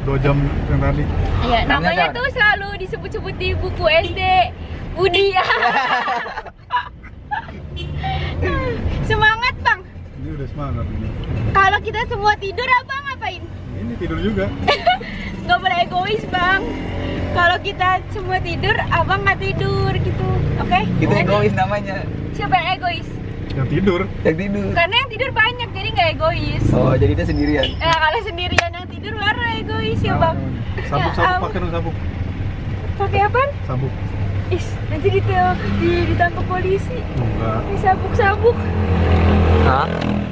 2 jam yang tadi. Iya, namanya tuh selalu disebut-sebut di buku SD Budi. Semangat Bang. Ini udah semangat ini. Kalau kita semua tidur Abang ngapain? Ini tidur juga. Nggak boleh egois Bang. Kalau kita semua tidur, Abang nggak tidur gitu, oke? Kita egois namanya. Siapa yang egois? Yang tidur. Yang tidur. Karena yang tidur banyak, jadi nggak egois. Oh, jadi dia sendirian. Kalau sendirian yang tidur baru egois ya Bang. Sabuk, Ya, pakai dong sabuk. Pakai apaan? Sabuk. Nanti ditangkap polisi. Enggak. Sabuk-sabuk. Hah?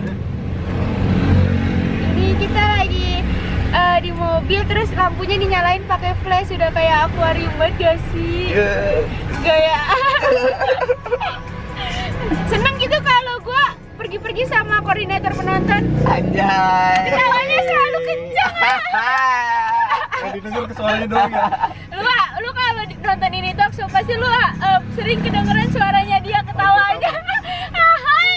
Ini kita lagi di mobil, terus lampunya dinyalain pakai flash, udah kayak akuarium banget gak sih? Gaya. Seneng gitu kalau gua pergi-pergi sama koordinator penonton. Anjay. Ketawanya selalu kencang. Didengar ke suaranya doang ya. Lu kalau nonton ini talk show pasti lu sering kedengeran suaranya dia ketawanya. Hai.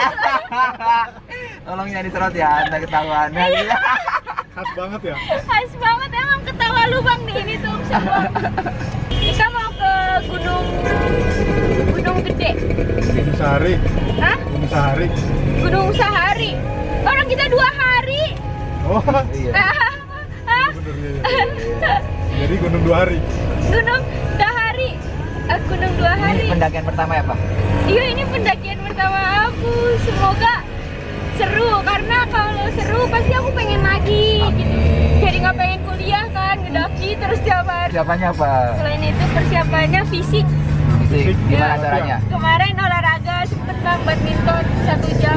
Tolong jangan diserot ya, anda ketahuan. Khas banget ya. Khas banget emang ketawa lu Bang di ini talk show. Kita mau ke Gunung Gede. Gunung Sahari. Hah? Gunung Sahari. Gunung Sahari. Orang kita 2 hari. Oh, Iya. Hah? bener ya. Jadi gunung 2 hari. Gunung Dahari. Gunung 2 hari. Ini pendakian pertama ya, Pak? Iya, ini pendakian pertama aku. Semoga seru, karena kalau seru pasti aku pengen lagi gitu. Jadi nggak pengen kuliah kan, ngedaki terus tiap hari. Persiapannya apa? Selain itu persiapannya fisik. Fisik. Gimana Ya. caranya? Kemarin olahraga sempet Bang, badminton 1 jam.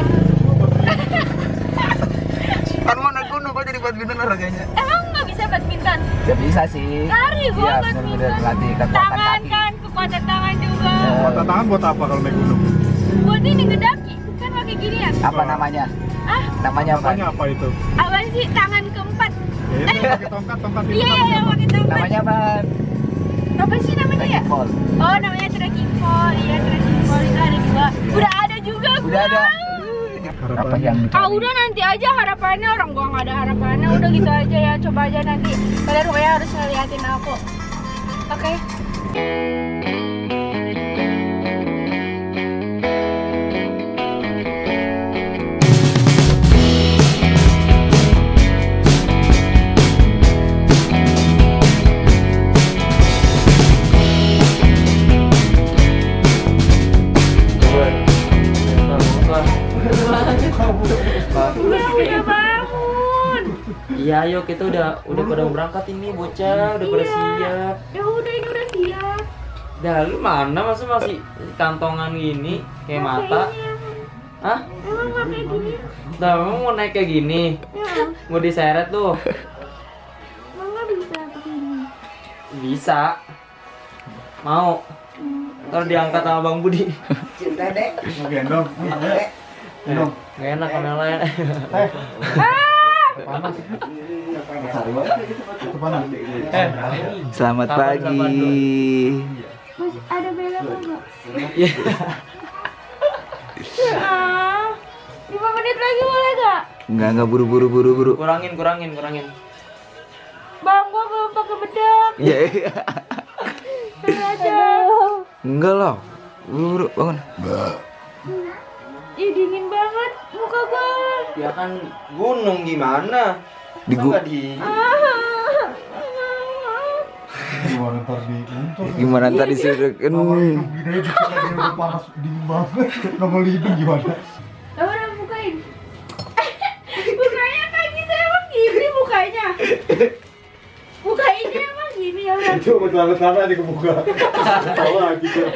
Kan mau naik gunung kok jadi badminton olahraganya? Emang nggak bisa badminton? Ya bisa sih. Lari gua Iya, badminton. bener-bener latih kekuatan Tangan kaki. kan, kekuatan tangan juga. Patah tangan buat apa kalau naik gunung? Buat ini ngedaki, kan pakai ginian. Apa namanya? Ah, Namanya apa? Tanya apa itu? apa sih tangan keempat? Ya itu pakai tongkat itu. Iya, yang pakai tongkat. Namanya apa? Apa sih namanya ya? Ball. Oh, namanya trekking pole. Iya, trekking pole itu ada 2. Udah ada juga gua. Udah ada. Apa yang Udah nanti aja harapannya, orang gua nggak ada harapannya. Udah gitu aja ya, coba aja nanti. Kalian pokoknya harus ngeliatin aku. Oke. Udah bangun. Iya, ayo kita udah pada mau berangkat ini bocah, udah pada siap. Ya udah, ini udah siap. Dah lu mana masih kantongan gini kayak mata? Hah? Emang nggak kayak gini? Dah emang mau naik kayak gini? Ya, Mau diseret tuh? emang nggak bisa pakai ini. Bisa. Mau? Ntar diangkat sama Bang Budi. Mau gendong. Nggak enak sama yang lain. Panas. Itu panas. Selamat Sabar, pagi. sabar, Masih ada bela nggak? Iya. 5 menit lagi boleh gak? Enggak buru. Kurangin. Bang, gua belum pakai bedak. Iya. Aja. Enggak lah. Buru bangun. Ih, dingin banget muka gua. Ya kan gunung gimana? Di Nggak di. Gimana ntar diuntur? Gimana tadi sudah kan? Kamar hidup gini aja kita lagi udah panas dingin banget. Nongol hidung gimana? Lah udah bukain. Bukanya kayak gitu emang gini bukanya. Bukainnya emang gini ya udah. Itu mau celana aja kebuka. Tahu lagi tuh.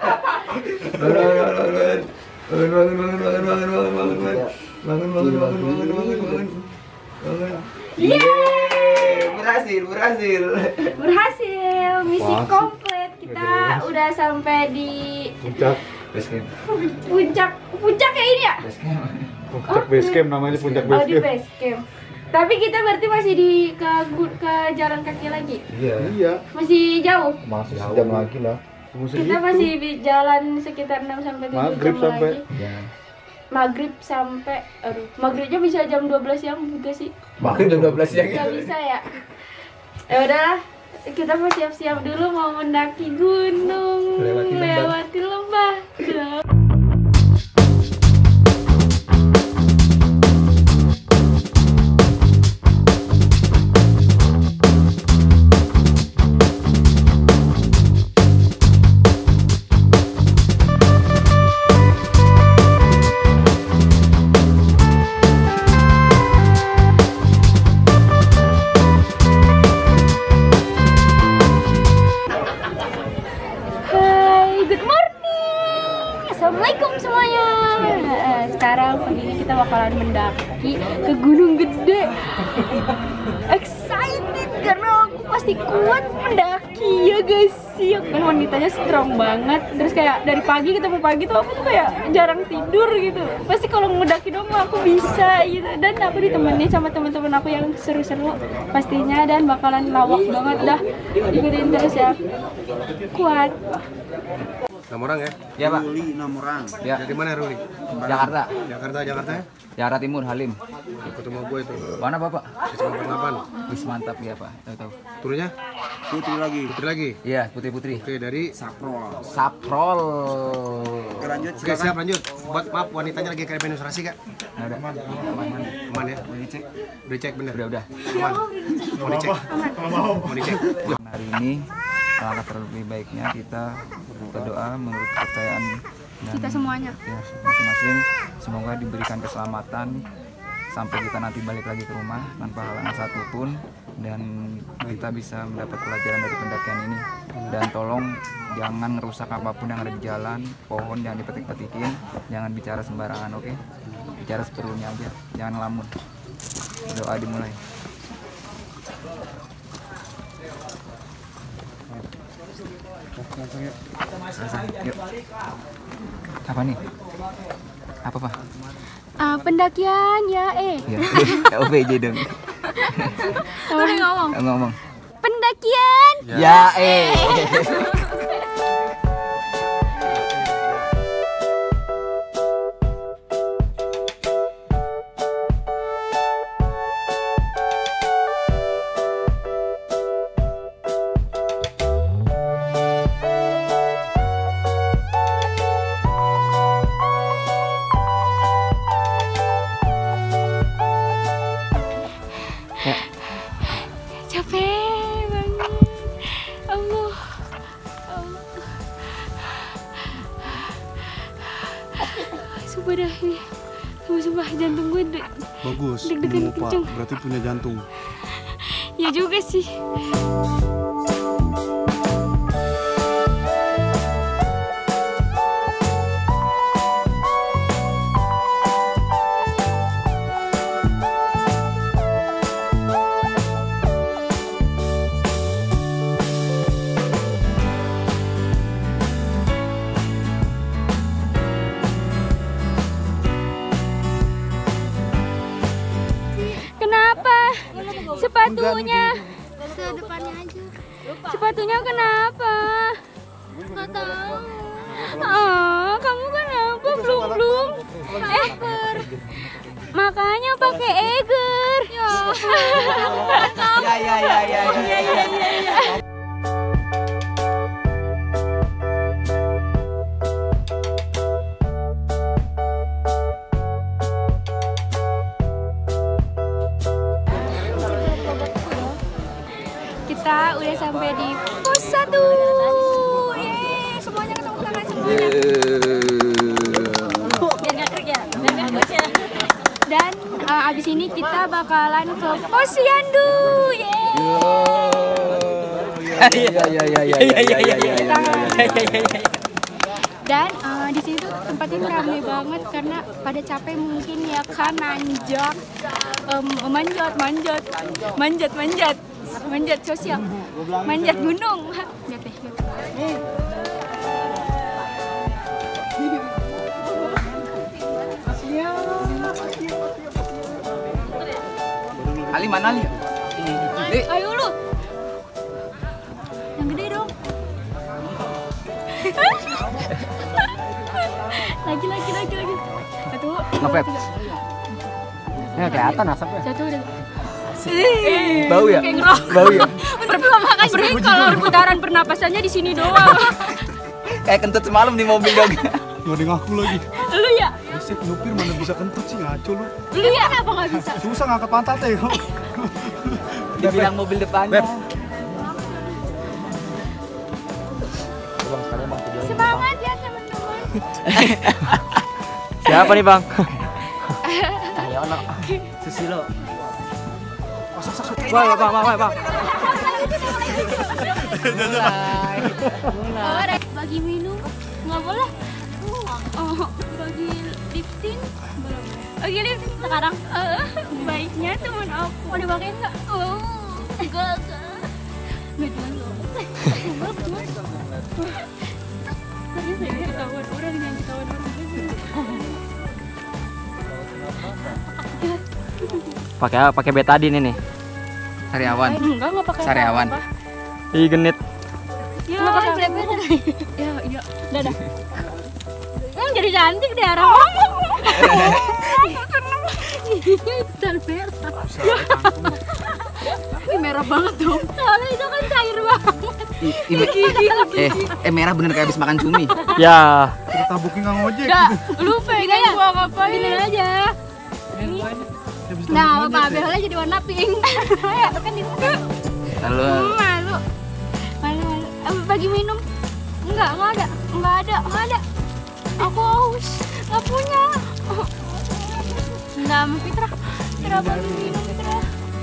Bangun. Berhasil, misi komplit. Kita udah sampai di Puncak. puncak kayak ini ya? Puncak base camp namanya, puncak Oh, base di camp. base camp. Tapi kita berarti masih ke jalan kaki lagi. Iya. Masih jauh. Masih sejam lagi lah. Kita masih jalan sekitar 6 sampai 7 Maghrib jam sampai. lagi. Maghrib sampai maghribnya bisa jam 12 siang juga sih. Makin jam 12 siang. Nggak bisa ya. Ya udahlah, kita mau siap-siap dulu mau mendaki gunung, lewati lembah. Assalamualaikum semuanya. Sekarang pagi ini kita bakalan mendaki ke Gunung Gede. Excited karena aku pasti kuat mendaki ya guys. Ya kan wanitanya strong banget. Terus kayak dari pagi ketemu pagi tuh aku tuh kayak jarang tidur gitu. Pasti kalau mendaki dong aku bisa gitu. Dan aku ditemenin sama teman-teman aku yang seru-seru pastinya dan bakalan lawak banget dah. Ikutin terus ya. Kuat. 6 orang ya? Ya Pak. Ruli 6 orang. Ya. Dari mana Ruli? Jakarta. Jakarta ya? Jakarta Timur, Halim. Ikut sama gue itu. Mana Bapak? Wisma 48. Wis mantap ya Pak. Tahu. Turunnya? Putri lagi. Putri lagi? Iya, putri-putri. Oke, dari Saprol. Saprol. Oke, lanjut. Oke, siap lanjut. Buat maaf wanitanya lagi kayak demonstrasi Kak. Nah, udah. Aman. Aman ya? Udah dicek. Udah cek bener? Udah. Aman. Mau dicek? Mau dicek? Hari ini alangkah terlebih baiknya kita berdoa menurut kepercayaan dan Kita semuanya. ya, masing-masing semoga diberikan keselamatan sampai kita nanti balik lagi ke rumah tanpa halangan satupun dan kita bisa mendapat pelajaran dari pendakian ini. Dan tolong jangan merusak apapun yang ada di jalan, pohon jangan dipetik-petikin, jangan bicara sembarangan, oke? Bicara seperlunya aja, jangan ngelamun. Doa dimulai. Yuk. Apa nih? Apa Pak? Pendakian ya Ya, OVJ dong. Udah ngomong. Ngomong. Pendakian. Ya, Capek banget. Allah. Sumpah dah ini. Sumpah jantung gue Bagus. deg-degan Pak. kenceng. Berarti punya jantung. Ya juga sih. Kenapa? Sepatunya. Sedepannya aja. Sepatunya kenapa? Nggak tahu. Kamu kenapa belum? Makanya pakai eger. ya. Kita udah sampai di pos 1. Yeay, semuanya ketemu tangan semuanya. Biar nggak krik ya, biar nggak krik ya. Dan abis ini kita bakalan ke Posyandu. Yeay. Dan di sini tuh tempatnya ramai banget karena pada capek mungkin ya kan nanjak, manjat sosial, manjat gunung. Lihat deh. Ali mana Ali? Ayo lu. Yang gede dong. lagi. Satu. Ngevap. Ya kelihatan asapnya. Satu udah. Bau ya? Kayak ngerokok. Bau ya? Kalau putaran pernapasannya di sini doang. Kayak kentut semalam di mobil dong. Gak ada ngaku lagi. Lu ya? Buset, nyupir mana bisa kentut sih, ngaco lu. Lu ya kenapa nggak bisa? Susah ngangkat pantatnya. Dibilang mobil depannya. Semangat ya teman-teman. Siapa nih bang? Susilo. Wah bang. Bagi minum nggak boleh. Oh, bagi lifting belum. Bagi lifting sekarang. Baiknya teman aku. Mau dipakein nggak? Oh, enggak. Nggak jual. Serius ya, ketahuan orang yang ketahuan orang. Pakai betadine ini. Sariawan. Enggak pakai. Sariawan. Ih genit. Ya, Nggak pakai black. ya. Dadah. Jadi cantik deh Ara. Dan merah. Ini merah banget dong. Soalnya itu kan cair banget. Merah bener kayak habis makan cumi. Ya. Kita tabukin nggak ngojek. Enggak, lu pengen gua ngapain? Gini aja. Nah, apa behel jadi warna pink. Ya, kan itu. Lalu Malu. Bagi minum. Enggak ada. Aku haus. Enggak punya. Enggak, sama Fitra. Fitra bagi minum, Fitra.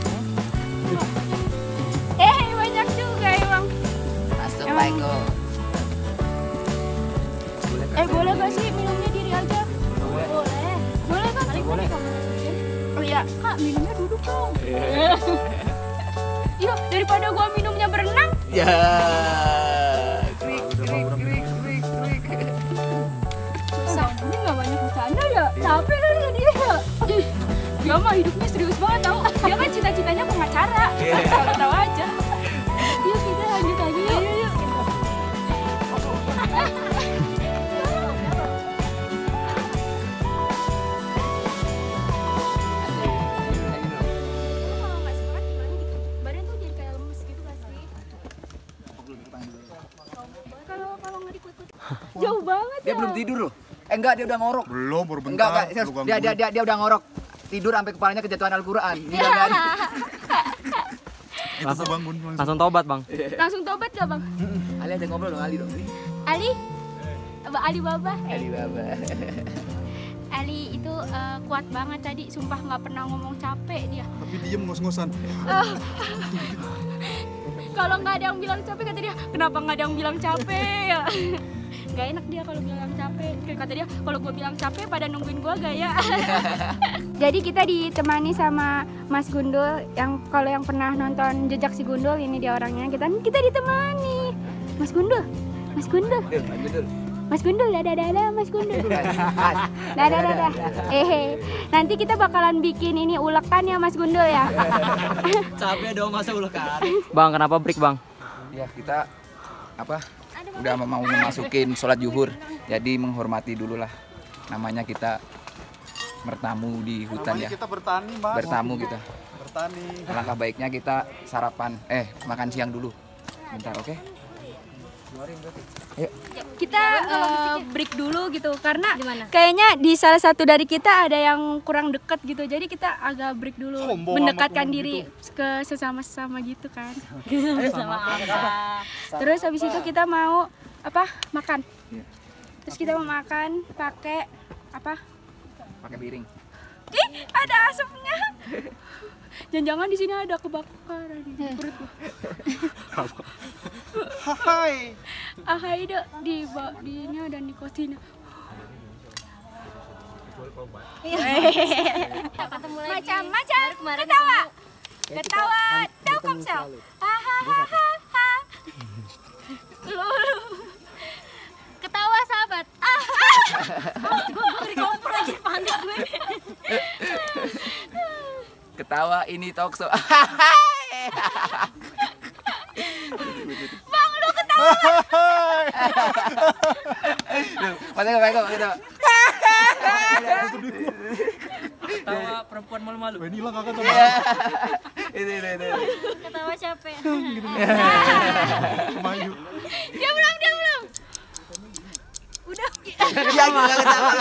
Banyak juga emang. Assalamualaikum. Boleh gak sih minumnya diri aja? Boleh. Boleh kan? Boleh. Oh iya, Kak, minumnya duduk dong. Iya, daripada gua minumnya berenang. Ya. Susah. Ini nggak banyak bercanda ya. Capek kali ya dia. Ih, dia mah hidupnya serius banget tau. Dia kan cita-citanya pengacara. Kalau tahu aja. Yuk kita lanjut lagi yuk. Kalau nggak semangat gimana gitu? Badan tuh jadi kayak lemes gitu gak sih? Kalau nggak dikut-kut jauh banget Dia ya. belum tidur loh. Enggak, dia udah ngorok. Belum, baru bentar. Enggak, serius. Dia udah ngorok. Tidur sampai kepalanya kejatuhan Al-Qur'an. Langsung tobat bang. Langsung tobat gak bang? Ali aja ngobrol dong, Ali dong. Ali? Ali Baba? Ali Baba. Ali itu kuat banget tadi, sumpah nggak pernah ngomong capek dia. Tapi diem ngos-ngosan. Kalau nggak ada yang bilang capek kata dia, kenapa nggak ada yang bilang capek ya? Gak enak dia kalau bilang capek. Kata dia, kalau gue bilang capek pada nungguin gue gaya. Jadi kita ditemani sama Mas Gundul, yang kalau yang pernah nonton Jejak si Gundul, ini dia orangnya. Kita ditemani. Mas Gundul. Mas Gundul, dadah Mas Gundul. Dadah. Nanti kita bakalan bikin ini ulekan ya Mas Gundul ya. Capek dong masa ulekan. Bang, kenapa break bang? Ya, kita udah mau memasukin sholat zuhur. Jadi menghormati dulu lah. Namanya kita bertamu di hutan ya. Kita bertani, Mas. Bertamu kita. Bertani. Langkah baiknya kita makan siang dulu. Bentar, oke? Ayo. Kita break dulu gitu karena kayaknya di salah satu dari kita ada yang kurang dekat gitu, jadi kita agak break dulu, mendekatkan diri ke sesama gitu kan. Terus habis itu kita mau makan, terus kita mau makan pakai piring. Ih, ada asapnya. Jangan-jangan di sini ada kebakaran di perut gua. Ahai deh di ini ada nikotin. Macam-macam ketawa Telkomsel. Hahaha. Ketawa sahabat. Ketawa ini talkshow. Bang, lu ketawa. Masa enggak baik kok gitu. Tawa perempuan malu-malu. Wah, ini hilang kakak tuh. Itu. Ketawa capek. Maju. Dia belum. Udah. Ya enggak ketawa.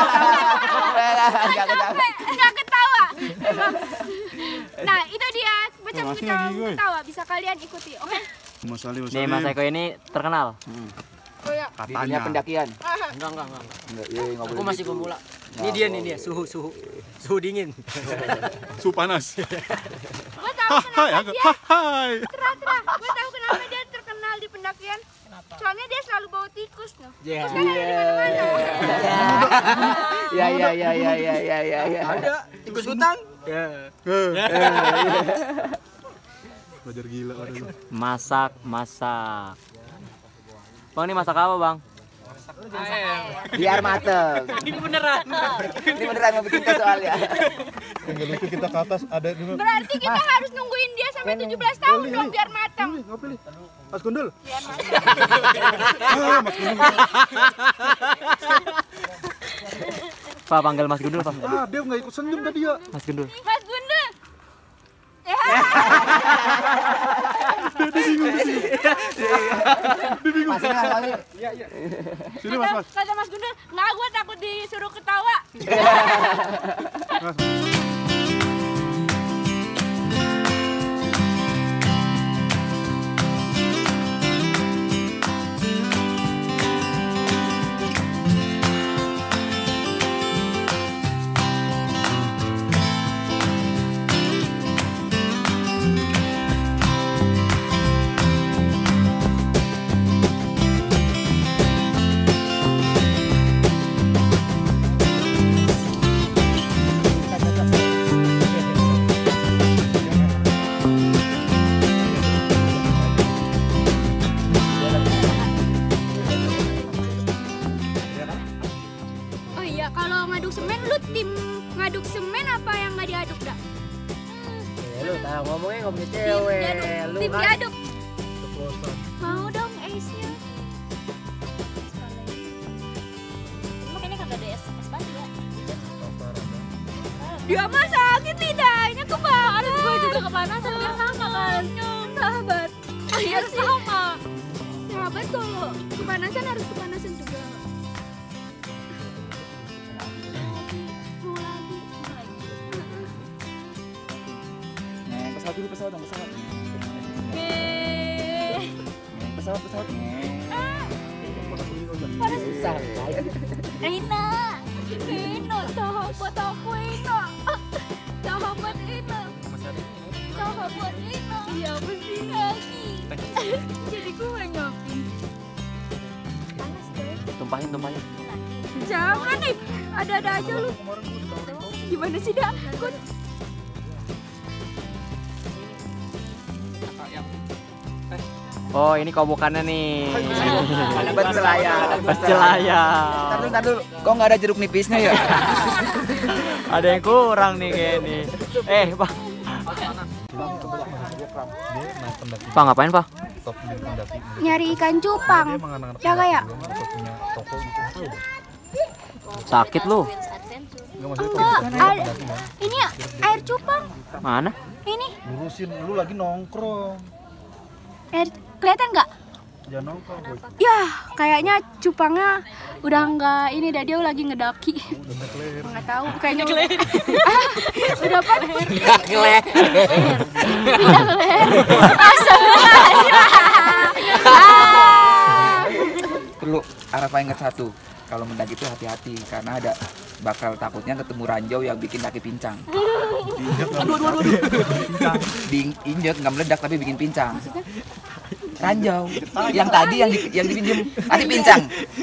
Enggak ketawa. Nah, itu dia macam Masih lagi, gue. ketawa. Bisa kalian ikuti, oke? Mas Salim, Nih Mas Eko ini terkenal. Di dunia pendakian. Enggak. Enggak, iya enggak boleh. Aku masih gitu. pemula. Ini dia suhu dingin. Suhu panas. Gue tahu kenapa dia Hai. terah. Gue tahu kenapa dia terkenal di pendakian. Soalnya dia selalu bawa tikus, no. Iya. Tikus kan ada di mana-mana. Ya. Ada tikus hutan. Belajar gila ada lu. Masak. Bang, ini masak apa, Bang? Biar mateng. Ini beneran. Ini beneran mau bikin soalnya. Tinggal itu kita ke atas ada dulu. Berarti kita harus nungguin dia sampai 17 tahun dong biar matang. Nggak pilih. Mas Gundul. Biar matang. Mas Gundul. Pak, panggil Mas Gundul, Pak. Dia nggak ikut senyum tadi ya. Mas Gundul. Mas Gundul. Masih kali. Sini Mas. Kata Mas Gundul, nggak, gue takut disuruh ketawa. Oh iya, kalau ngaduk semen, lu tim ngaduk semen apa yang nggak diaduk, dah? Lu tahu ngomongnya nggak punya Tim diaduk. Mau dong ace-nya. Makanya kagak ada es batu ya. Dia mah sakit lidahnya kebakar. Gue juga kepanasan biar sama kan. Sahabat. Biar sama. Sahabat kalau kepanasan harus kepanasan juga. Mau lagi. Nih, pesawat dulu pesawat. Yeay. Pesawat. Rina, sahabat aku Rina. Sahabat Rina. Sahabat Rina. Iya, mesti lagi. Jadi gue nyopin. Panas deh. Tumpahin. Jangan nih, ada aja lu. Gimana sih, dah? Oh, ini kobokannya nih. Bercelayar. Bercelayar. Ntar dulu. Kok nggak ada jeruk nipisnya ya? Ada yang kurang nih kayak ini. Pak. Pak, ngapain, Pak? Nyari ikan cupang. Ya kayak. Sakit lu. Ini air cupang. Mana? Ini Lurusin lu lagi nongkrong. air, kelihatan nggak? Jangan nongkrong, boy. Ya, kayaknya cupangnya udah nggak ini, dah dia lagi ngedaki. Nggak tahu, kayaknya udah apa? Udah keler. Perlu Arafah ingat satu. Kalau mendaki itu hati-hati karena ada bakal takutnya ketemu ranjau yang bikin kaki pincang. Diinjek nggak meledak tapi bikin pincang. Ranjau yang tadi yang dipinjem nanti pincang.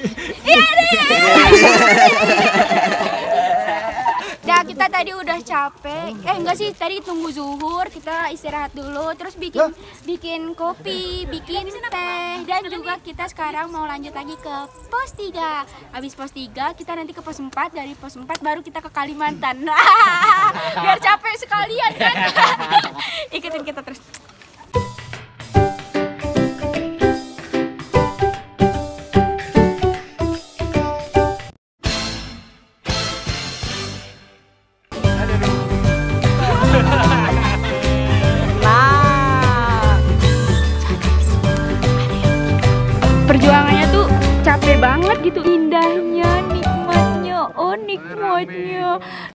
Ya, kita tadi udah capek. Enggak sih, tadi tunggu zuhur, kita istirahat dulu, terus bikin kopi, bikin teh, dan juga kita sekarang mau lanjut lagi ke pos 3. Habis pos 3, kita nanti ke pos 4, dari pos 4 baru kita ke Kalimantan. Biar capek sekalian kan. Ikutin kita terus. perjuangannya tuh capek banget gitu. Indahnya, nikmatnya, oh nikmatnya.